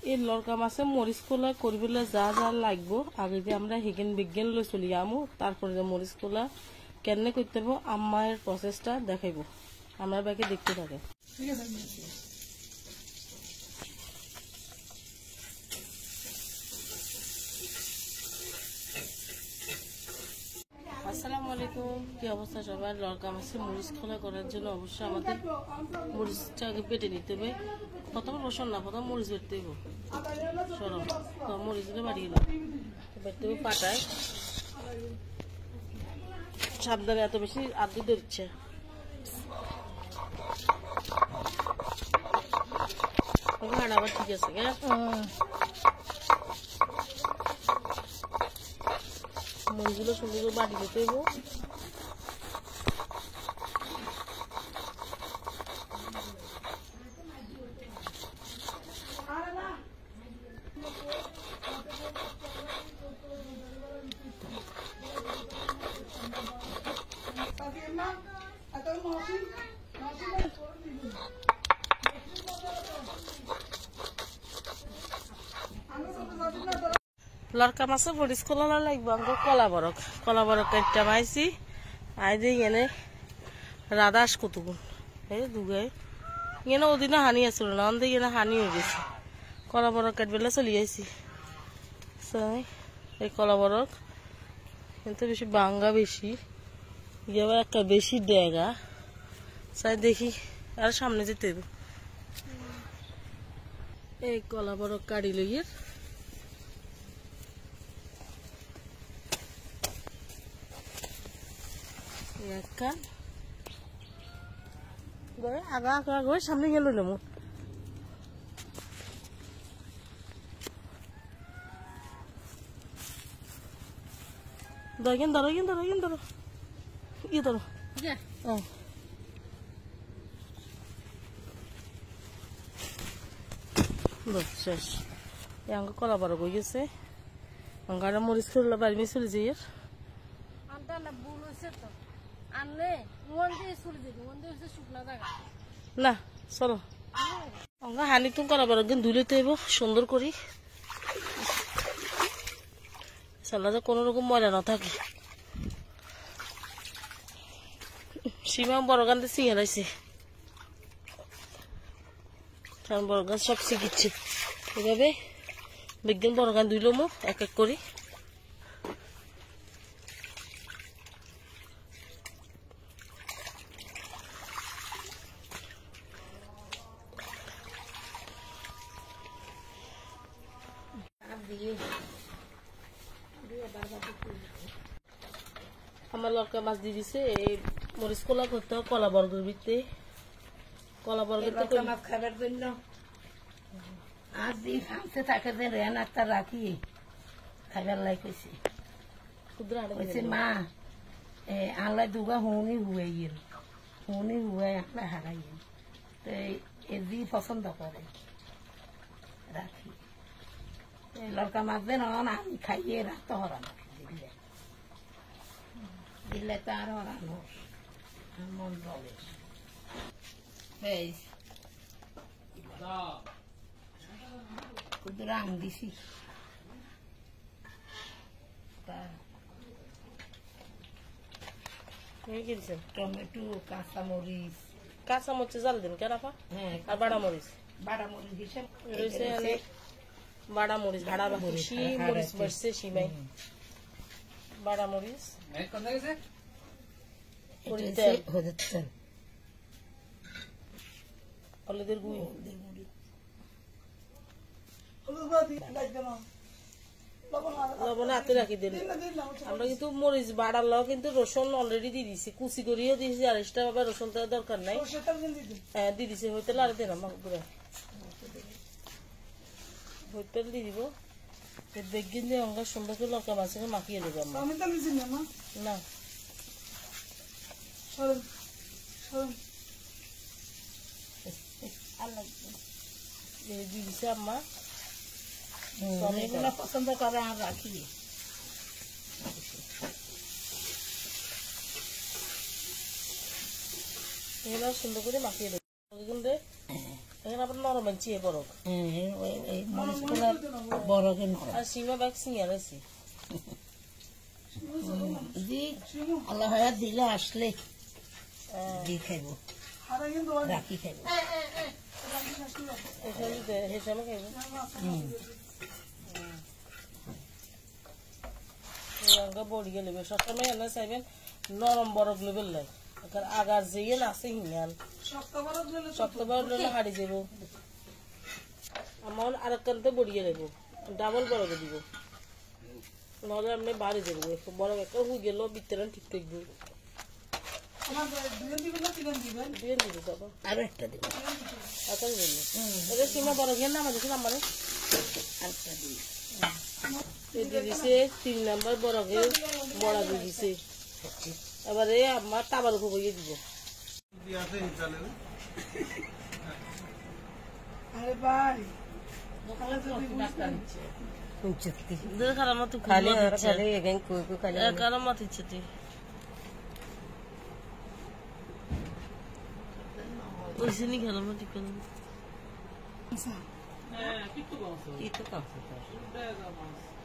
এই লড়কা মাছে মরিচ কোলা করবিলে যা যা লাগবো আগে যে আমরা হিগেন বিজ্ঞান লই চলি আমু তারপরে যে মরিচ কোলা কেমনে করতে হবে আম্মায়ের প্রসেসটা দেখাইবো আমরা বাকি দেখতে থাকে। ঠিক আছে। আসসালামু আলাইকুম, কি অবস্থা সবার? লড়কা মাছের মরিচ খোলা করার জন্য অবশ্যই আমাদের মরিচটা আগে বেটে নিতে হবে। প্রথম রসুন না, প্রথম মরিচ বেটতে হবে। সরম মরিচগুলো বাড়িয়ে নাও, বেটতে হবে পাটায়। সাবধানে, এত বেশি আদি ধরছে। আবার ঠিক আছে, মরিচগুলো সুন্দর করে বাড়ি দিতে হইব। লড়কা মাছে মরিচ খোলা লাগবে আমাকে কলা বরক একটা মাইছি আই দিয়ে এনে রাধাস কতগুণ এই দুগায় এনে ওদিনে হানি আসছিল না অন্ধে এনে হানি হয়ে গেছে। কলা বরক কাটবেলা চলি আইছি। এই কলা বরক কিন্তু বেশি বাঙ্গা বেশি ইয়ে একটা বেশি ডেগা চাই দেখি আর সামনে যেতে হবে। এই কলা বরক কাটি লইয়ের আগা আগা গৈ সামনে গেল নেমু ধরো ধরো ই ধরো শেষ আমাকে কলা বড় হয়ে গেছে। গাড়া মরিচ করলে বাড়ি মেয়ে চলে যাই না চলো আমরা হানি তুমি করা বড় একদিন ধুলে তৈব সুন্দর করি সালা যে কোনো রকম ময়লা না থাকে। সীমা বড় গান দিয়ে চিঙে রাইছে বড় গান সব শিখিচ্ছে এভাবে বিজ্ঞান বড় গান ধুইল মো এক এক করি। আমার লড়কা মাছ দিয়ে দিছে এই মরিচ কোলা করতে হবে কলা বর্গের ভিতরে কলা বর্গের মাছ খাবার জন্য আর দিন খামতে থাকে যে রেন একটা রাখি খাবার লাইছে মা আনলাই দুগা হুনি হুয়ে আনলাই হারাই তো এদি পছন্দ করে রাখি লড়কা মাছ দেন আমি খাইয়ে রাখতে হরানো দিলে তার হরানো মন বলে রাং দিছি টমেটো কাঁচামরিচ জাল দিন কেন হ্যাঁ আর বাড়ামরিচ হিসেবে বাড়ামরিচ ভাড়া মরিচ বাড়ছে সীমাই বাড়ামরিচ হলুদের গুঁড়ি লবণ হাতে রাখি দিল আমরা কিন্তু মরিচ বাড়ালো কিন্তু রসুন অলরেডি দিয়ে দিছি কুচি করিও দিয়েছি আর এক্সট্রা ভাবে রসুন তো দরকার নাই হ্যাঁ দিয়ে দিছে হইতে আর দেন আমাকে হইতে দিয়ে দিব দেখবেন যে অঙ্কা সুন্দর করে লঙ্কা মাছকে মাখিয়ে দেবো না দিয়ে দিছে আম্মা পছন্দ করে আর রাখি এগুলো সুন্দর করে মাখিয়ে দেবো এখানে আবার নরম আনছি বরফ এই মরিচগুলো বরফে নরম আর সীমা ব্যাগ সিঙ্গার আছে জি আল্লাহ হায়াত দিলে আসলে দি খাইব রাখি খাইব হেসামে খাইব বড়ি গেলে সবসময় এনে চাইবেন নরম বরফ লেবেল লাই আগার যেয়ে আছে হিঙ্গাল শক্ত বরফ লেলে হারিয়ে যাব আমার আরেকখানতে বড়িয়ে নেব ডাবল বরফে দিব নহলে আপনি বাড়ি দেবো বরফ একটা হয়ে গেল ভিতরে ঠিক থাকবে আরো একটা দিব সীমা বরফ গেল না আমাদের আমার আরেকটা দিব দিছে 3 নাম্বার বরফে বড়া দিয়ে দিছে এবারে আমার তাবার উপর বইয়ে দিব আরে ভাই খারাপ মতো খালি খারাপ মতো ইচ্ছে তুই ওইসে নি খেলাম মতো কেন itu kan